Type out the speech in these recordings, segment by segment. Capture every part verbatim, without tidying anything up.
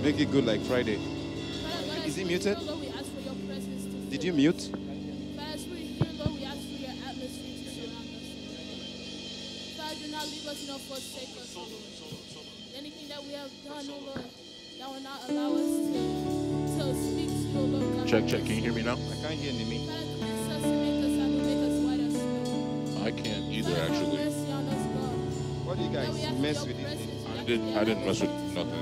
Make it good like Friday. Is he muted? Did you mute? Do not leave us nor forsake us, Lord. Anything that we have done, oh Lord, that will not allow us to, to speak to you, Lord God. Check, check. Can you hear me now? I can't hear me. I can't either, actually. What do you guys mess with it? I didn't. I didn't mess with nothing.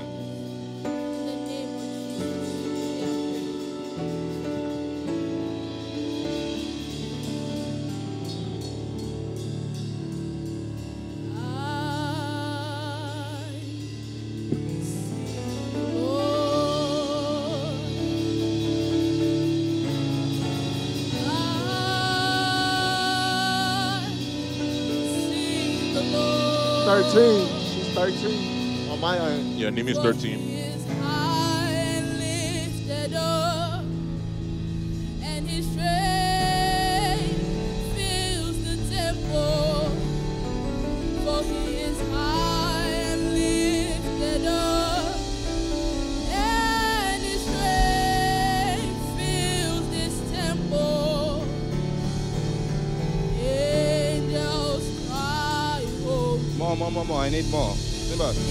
thirteen. She's thirteen on my end. Yeah, Nimi's thirteen. And his strength fills the temple. For he is high and lifted up. And his strength fills this temple. Angels cry, holy. More, more, more, more. I need more. Remember. The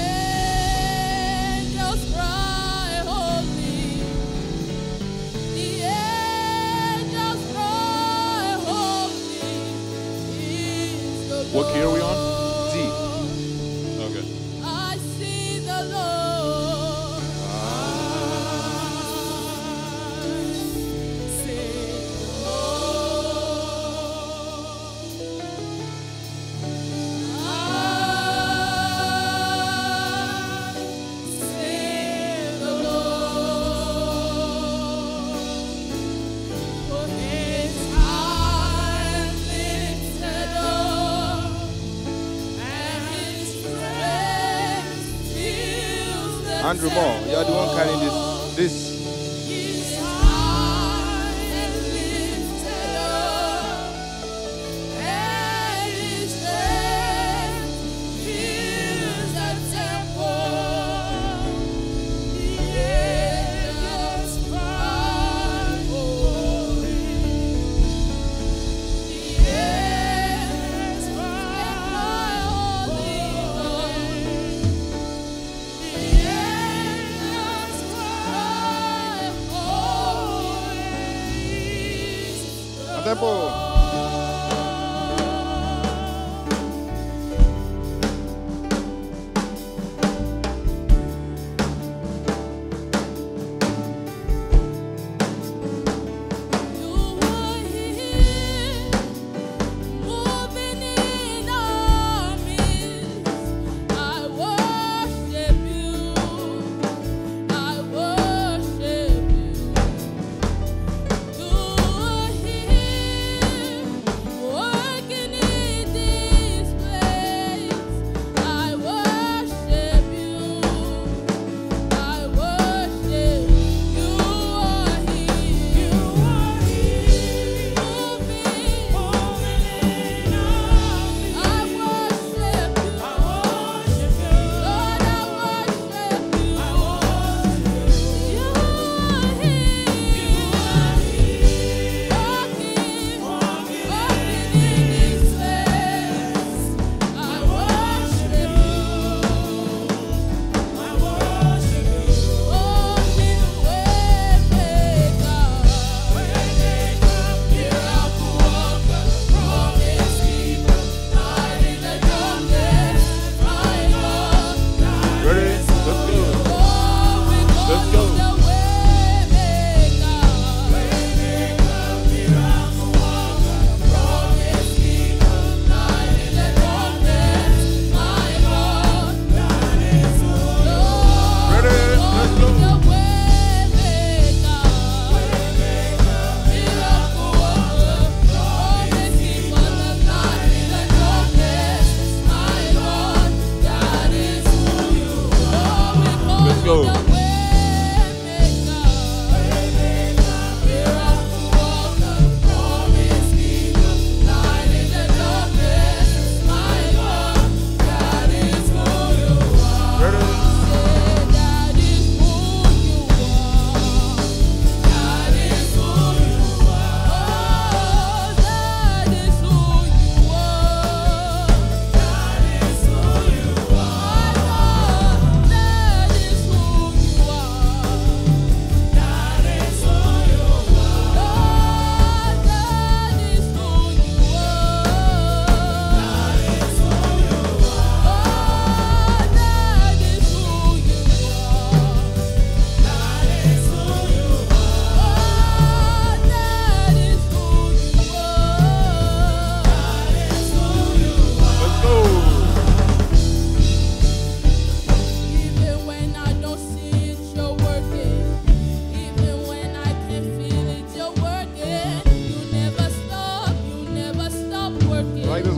angels cry, holy. The angels cry, holy. Is the What key are we on? D. Okay. I see the Lord. I see the Lord. I see the Lord. For his high and lifted up, and his strength fills the Andrew Moore, you are the one carrying this. This. He's high and lifted up, and his strength fills the temple. The angels cry, holy. The angels cry, holy Lord. The angels cry, holy. Tempo. You are here, moving in our midst. I worship you. I worship you. You are here,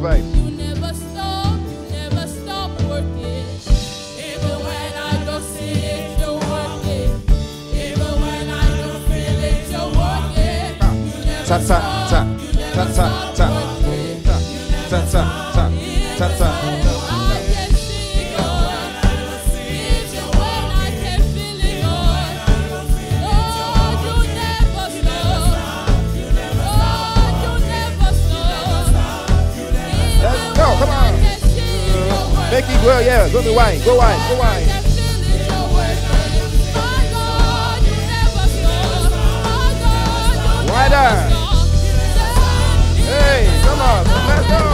vibes. You never stop, you never stop working. Even when I don't see it, you're working. Even when I don't feel it, you're working. You never Ta ta stop, ta you ta never ta stop ta working. ta ta ta ta ta ta. I can see it, Lord. Even when I can feel it, Lord. Lord, you never stop. Lord, you never stop. Let's go, come on. Make it well, yeah. Go to wine, go wine, go wine. Wider. Hey, come on, let's go.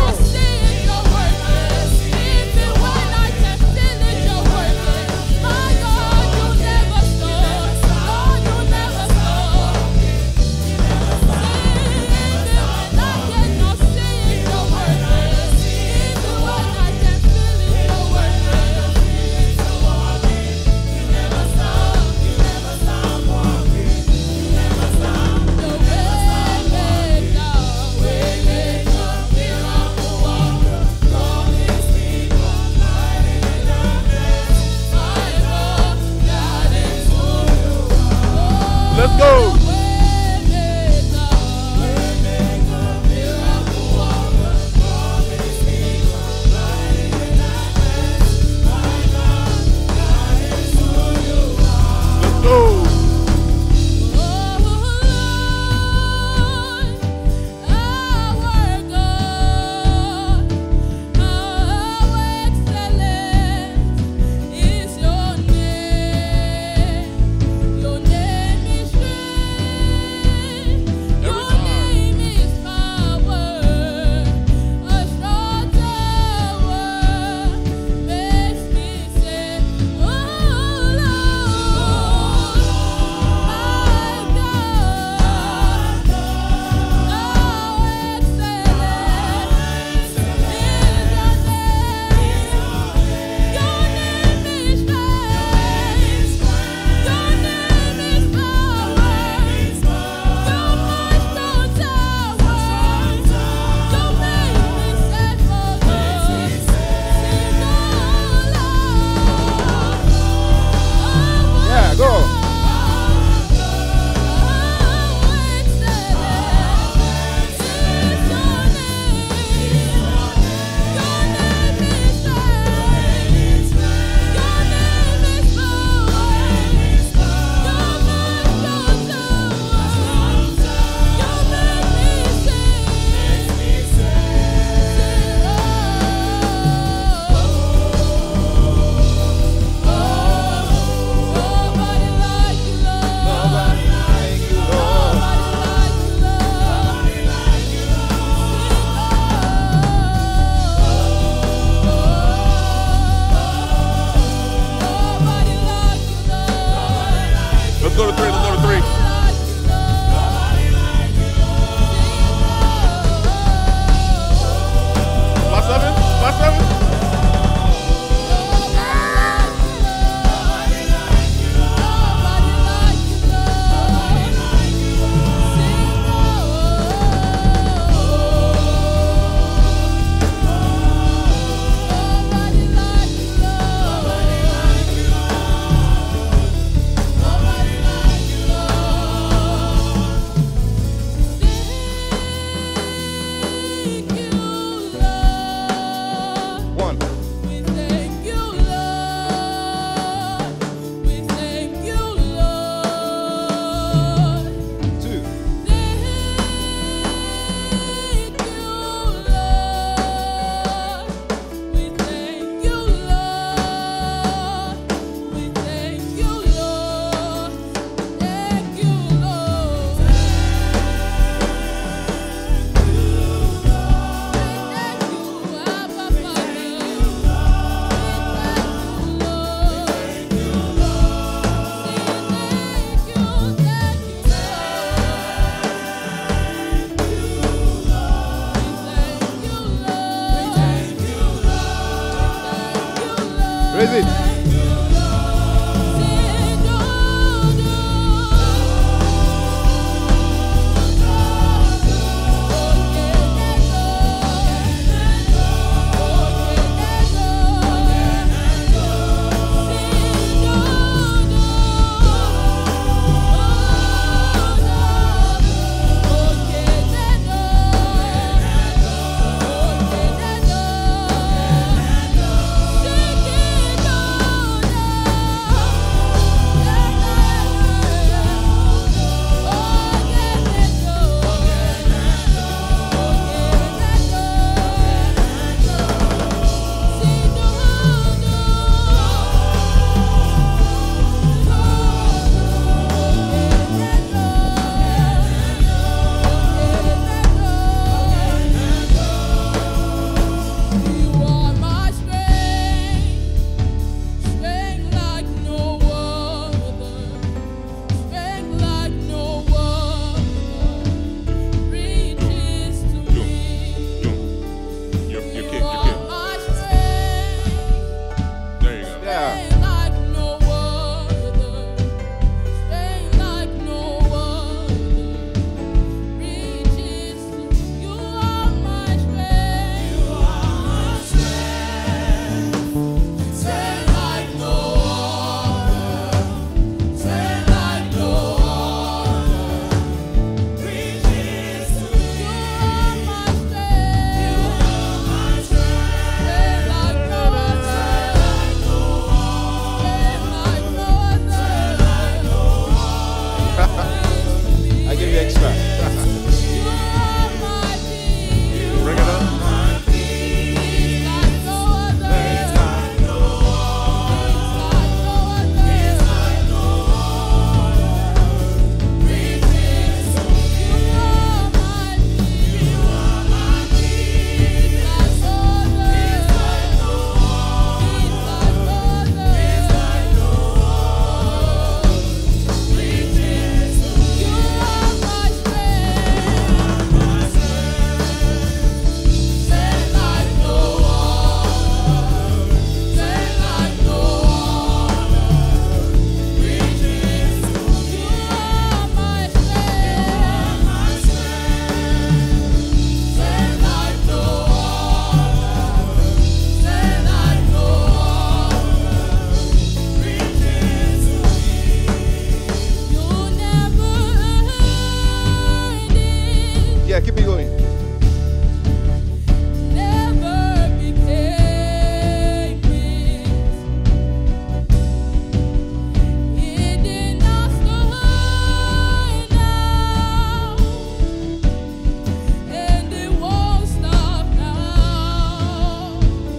Let's go. Let's go. Yeah, go. Let's go to three. Let's go to three. Five seven. Five seven. One. We thank you, Lord. We thank you, Lord. Two. Thank you, Lord. We thank you, Lord. We thank you, Lord. Thank you, Lord. Thank you, Abba Father. Raise it. Sony. Never became it. It did not start now, and it won't stop now.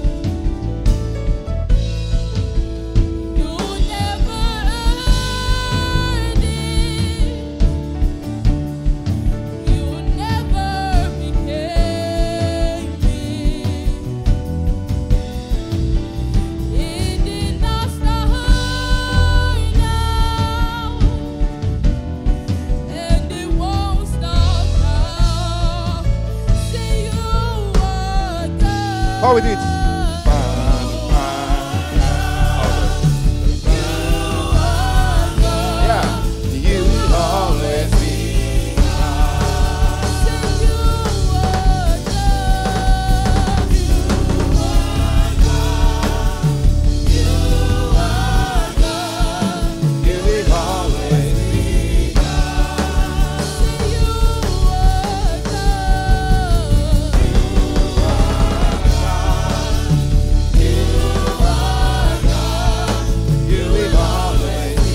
You never earned it. You never became it. It did not start now, and it won't stop now. Say you are God. How we did? Yeah. You will always be. Say you are God. You are God. You are God. You will always be. Say you are God. You will always be.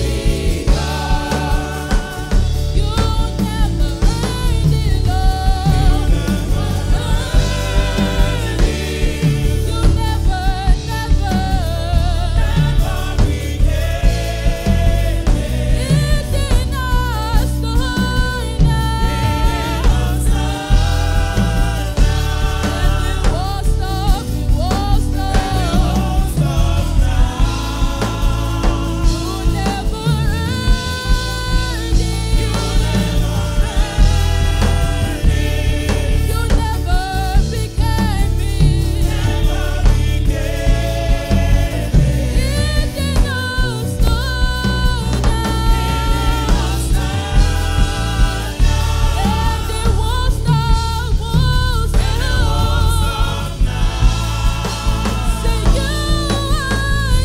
You never earned it, Lord. You never, never, never became it. It did not start now, and it won't stop, it won't stop. You never earned it. You never became it. It did not start now, and it won't stop, won't stop. Say you are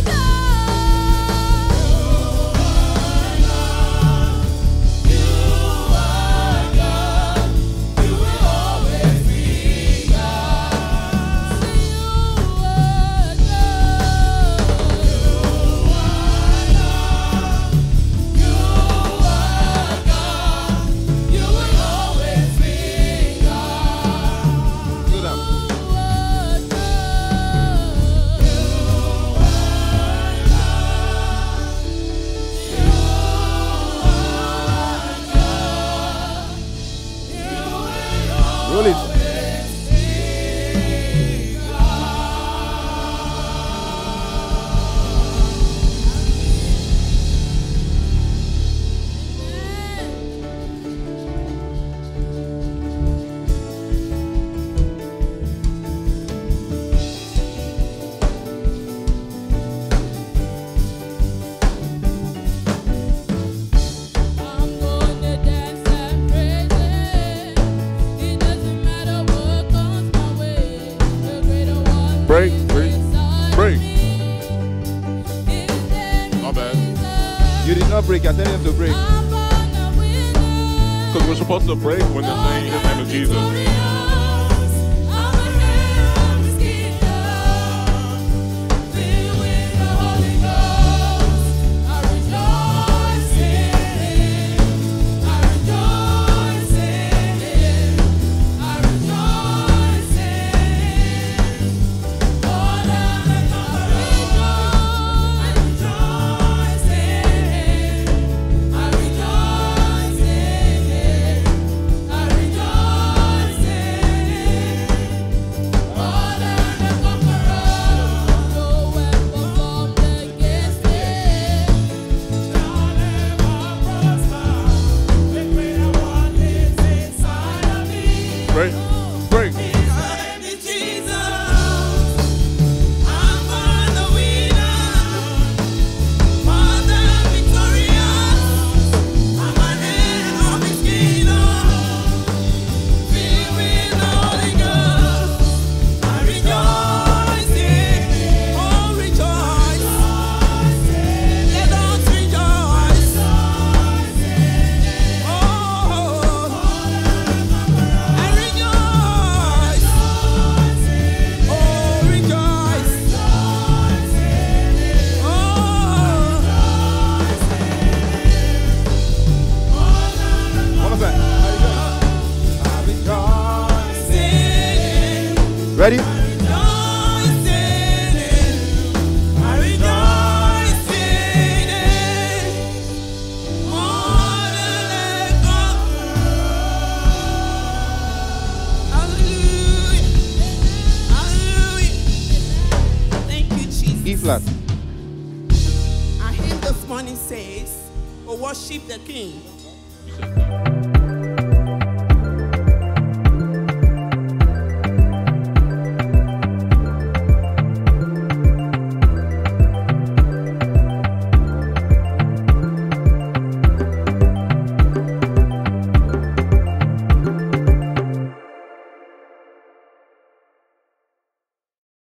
God. You will always be God. Say you are God. You are God. You will always be God. Slow down. Roll it. I'm gonna dance and praise it. It doesn't matter what comes my way. The greater one Break, lives break, inside break. me. His name My is bad. Jesus. You did not break. I tell them to break. I'm born a winner. Because we're supposed to break when they're saying his name is Jesus. Victorious. I'm ahead of his kingdom. Filled with the Holy Ghost. I rejoice in him. I rejoice in him. I rejoice in him. More than a conqueror. I rejoice in him. I rejoice in him. I rejoice in him. More than a conqueror. No weapon formed against him shall ever prosper. The greater one lives inside of me. Break, break. His name is Jesus. I'm born a winner. More than victorious. I'm ahead of his kingdom. Filled with the Holy Ghost. I rejoice in him. Oh, rejoice. Let us rejoice. Oh, I rejoice. Ready? E flat. Our hymn this morning says, "Oh, worship the King."